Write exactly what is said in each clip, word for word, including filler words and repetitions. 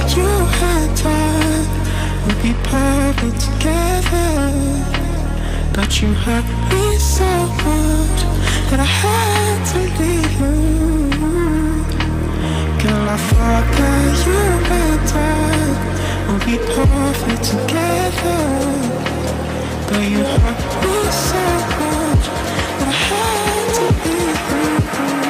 thought you had time would be perfect together, but you hurt me so much that I had to leave you. Girl, I thought that you and I would be perfect together, but you hurt me so much that I had to leave you.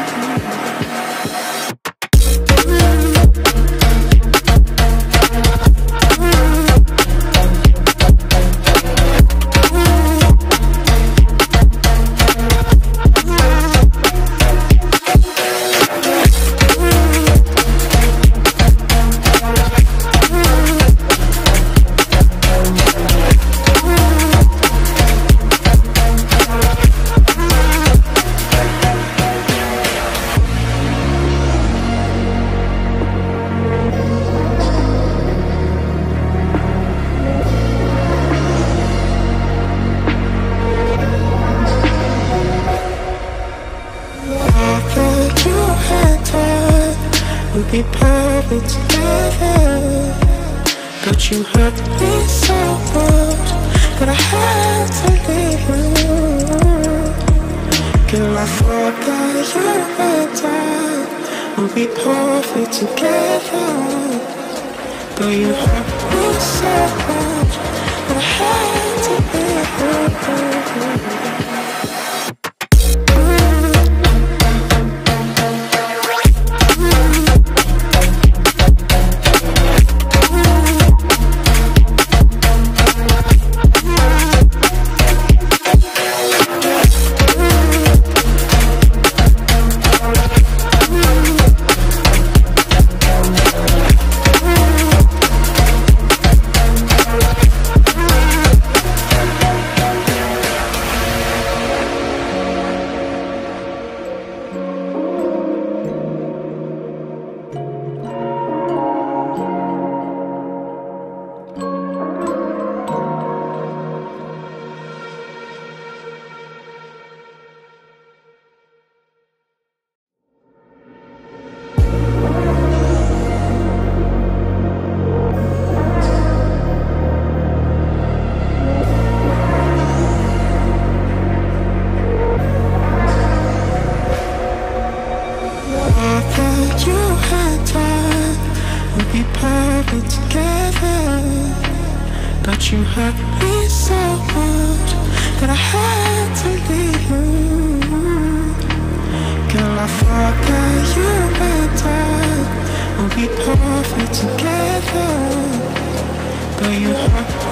Be perfect together, but you hurt me so much that I had to leave you. Girl, I thought that you and I would be perfect together, but you hurt me so much that I had to leave you. But you hurt me so much that I had to leave you. Girl, I thought that you and I would be perfect together, but you hurt